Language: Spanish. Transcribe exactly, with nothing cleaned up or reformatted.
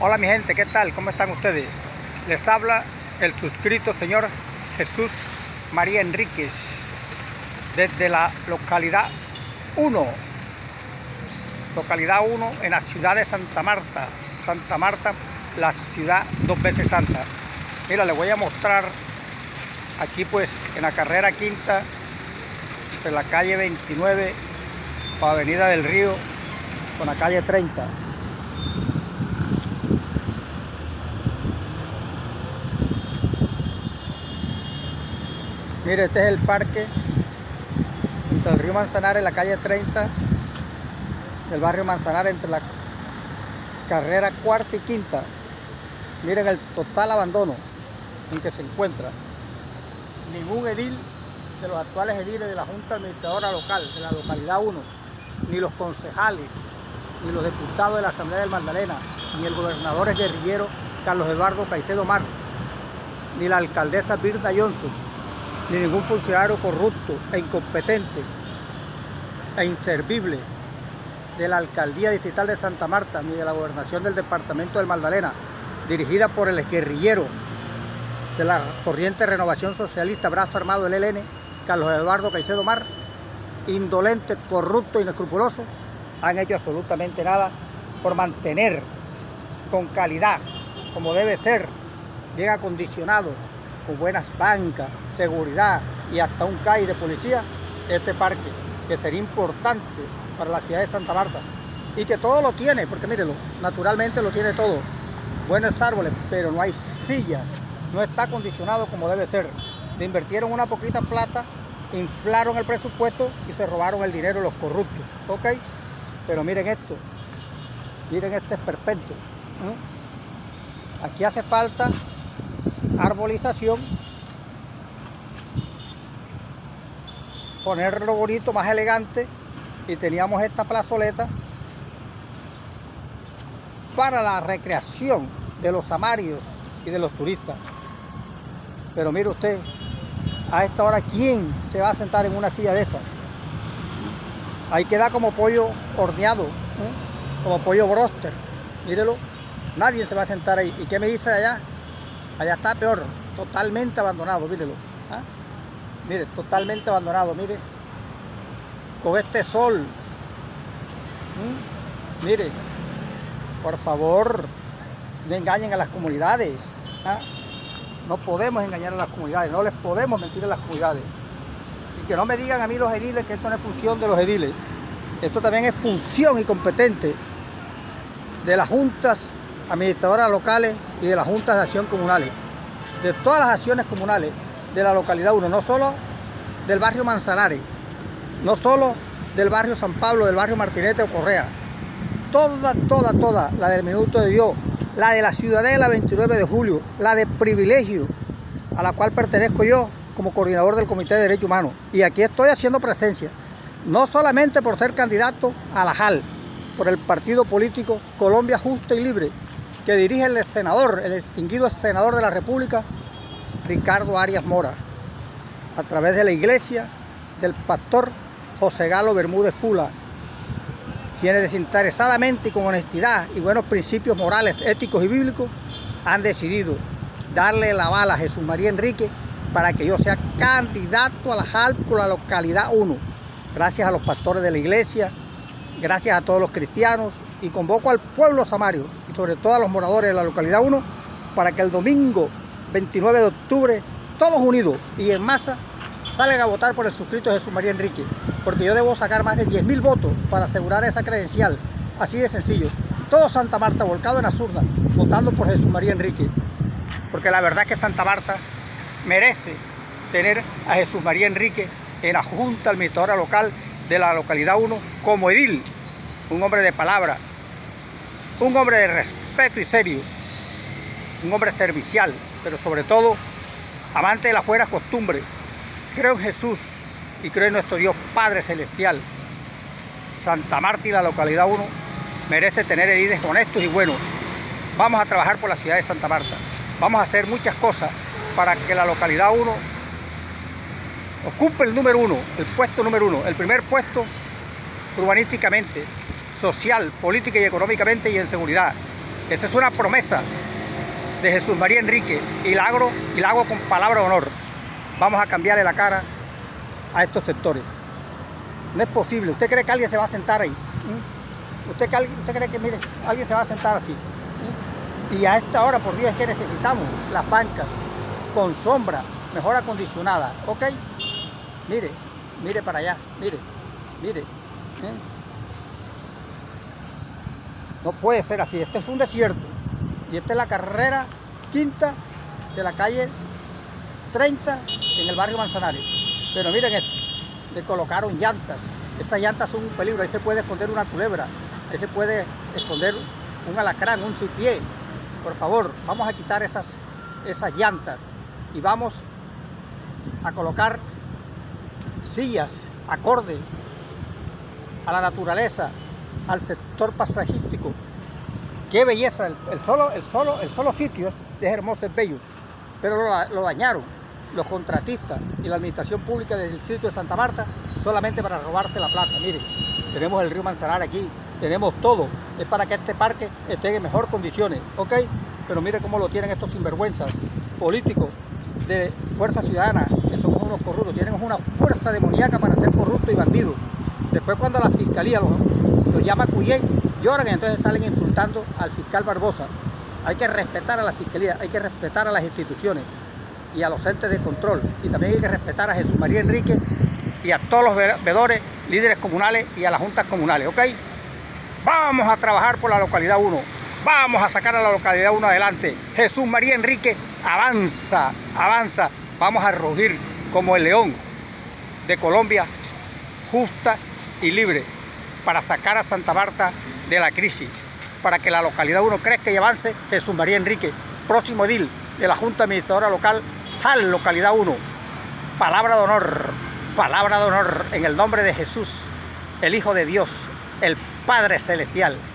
Hola mi gente, ¿qué tal? ¿Cómo están ustedes? Les habla el suscrito señor Jesús María Enríquez desde la localidad uno, localidad uno en la ciudad de Santa Marta. Santa Marta, la ciudad dos veces santa. Mira, les voy a mostrar aquí pues en la carrera quinta de la calle veintinueve para Avenida del Río con la calle treinta. Mire, este es el parque entre el río Manzanares, la calle treinta del barrio Manzanares, entre la carrera cuarta y quinta. Miren el total abandono en que se encuentra. Ningún edil de los actuales ediles de la Junta Administradora Local de la localidad uno, ni los concejales, ni los diputados de la Asamblea del Magdalena, ni el gobernador guerrillero Carlos Eduardo Caicedo Mar, ni la alcaldesa Birda Johnson, ni ningún funcionario corrupto e incompetente e inservible de la Alcaldía Distrital de Santa Marta, ni de la Gobernación del Departamento del Magdalena, dirigida por el guerrillero de la corriente Renovación Socialista, brazo armado del E L N, Carlos Eduardo Caicedo Mar, indolente, corrupto, inescrupuloso, han hecho absolutamente nada por mantener con calidad, como debe ser, bien acondicionado, con buenas bancas, seguridad y hasta un C A I de policía, este parque, que sería importante para la ciudad de Santa Marta y que todo lo tiene, porque mírenlo, naturalmente lo tiene todo, buenos árboles, pero no hay sillas, no está acondicionado como debe ser. Le invirtieron una poquita plata, inflaron el presupuesto y se robaron el dinero de los corruptos, ¿ok? Pero miren esto, miren este esperpento, ¿eh? Aquí hace falta arbolización, ponerlo bonito, más elegante, y teníamos esta plazoleta para la recreación de los amarios y de los turistas. Pero mire usted, a esta hora, ¿quién se va a sentar en una silla de esa? Ahí queda como pollo horneado, ¿eh? Como pollo broster, mírelo, nadie se va a sentar ahí. ¿Y qué me dice allá? Allá está peor, totalmente abandonado, mírelo. ¿Ah? Mire, totalmente abandonado, mire. Con este sol. ¿Mm? Mire, por favor, no engañen a las comunidades. ¿Ah? No podemos engañar a las comunidades, no les podemos mentir a las comunidades. Y que no me digan a mí los ediles que esto no es función de los ediles. Esto también es función y competente de las juntas administradoras locales y de las juntas de acción comunales, de todas las acciones comunales de la localidad uno, no solo del barrio Manzanares, no solo del barrio San Pablo, del barrio Martinete o Correa, toda, toda, toda, la del Minuto de Dios, la de la Ciudadela veintinueve de julio, la de Privilegio, a la cual pertenezco yo como coordinador del Comité de Derechos Humanos. Y aquí estoy haciendo presencia, no solamente por ser candidato a la J A L, por el partido político Colombia Justa y Libre, que dirige el senador, el distinguido senador de la República, Ricardo Arias Mora, a través de la iglesia del pastor José Galo Bermúdez Fula, quienes desinteresadamente y con honestidad y buenos principios morales, éticos y bíblicos han decidido darle la bala a Jesús María Enríquez para que yo sea candidato a la J A L por la localidad uno. Gracias a los pastores de la iglesia, gracias a todos los cristianos, y convoco al pueblo samario y sobre todo a los moradores de la localidad uno para que el domingo veintinueve de octubre todos unidos y en masa salgan a votar por el suscrito Jesús María Enríquez, porque yo debo sacar más de diez mil votos para asegurar esa credencial, así de sencillo. Todo Santa Marta volcado en las urnas votando por Jesús María Enríquez, porque la verdad es que Santa Marta merece tener a Jesús María Enríquez en la Junta Administradora Local de la localidad uno como edil, un hombre de palabra, un hombre de respeto y serio, un hombre servicial, pero sobre todo amante de las buenas costumbres. Creo en Jesús y creo en nuestro Dios Padre Celestial. Santa Marta y la localidad uno merece tener ediles honestos y buenos. Vamos a trabajar por la ciudad de Santa Marta. Vamos a hacer muchas cosas para que la localidad uno ocupe el número uno, el puesto número uno, el primer puesto urbanísticamente, social, política y económicamente y en seguridad. Esa es una promesa de Jesús María Enríquez y la hago, y la hago con palabra de honor. Vamos a cambiarle la cara a estos sectores. No es posible. ¿Usted cree que alguien se va a sentar ahí? ¿Mm? ¿Usted, que, ¿Usted cree que, mire, alguien se va a sentar así? ¿Mm? Y a esta hora, por Dios, es que necesitamos las bancas con sombra, mejor acondicionada, ¿ok? Mire, mire para allá, mire, mire. ¿Eh? No puede ser así, este es un desierto. Y esta es la carrera quinta de la calle treinta en el barrio Manzanares. Pero miren esto, le colocaron llantas. Esas llantas son un peligro, ahí se puede esconder una culebra, ahí se puede esconder un alacrán, un cipié. Por favor, vamos a quitar esas, esas llantas y vamos a colocar sillas acorde a la naturaleza, al sector paisajístico. Qué belleza, el, el, solo, el, solo, el solo sitio es hermoso, es bello, pero lo, lo dañaron los contratistas y la administración pública del distrito de Santa Marta solamente para robarte la plata. Miren, tenemos el río Manzanares aquí, tenemos todo, es para que este parque esté en mejor condiciones, ¿ok? Pero mire cómo lo tienen estos sinvergüenzas políticos de Fuerza Ciudadana, que son unos corruptos, tienen una fuerza demoníaca para ser corruptos y bandidos. Después cuando la fiscalía los, los llama Cuyén, lloran y entonces salen insultando al fiscal Barbosa. Hay que respetar a la fiscalía, hay que respetar a las instituciones y a los entes de control. Y también hay que respetar a Jesús María Enríquez y a todos los veedores, líderes comunales y a las juntas comunales, ¿ok? Vamos a trabajar por la localidad uno. Vamos a sacar a la localidad uno adelante. Jesús María Enríquez avanza, avanza. Vamos a rugir como el león de Colombia, justa y libre, para sacar a Santa Marta de la crisis, para que la localidad uno crezca y avance. Jesús María Enríquez, próximo edil de la Junta Administradora Local, al localidad uno. Palabra de honor, palabra de honor en el nombre de Jesús, el Hijo de Dios, el Padre Celestial.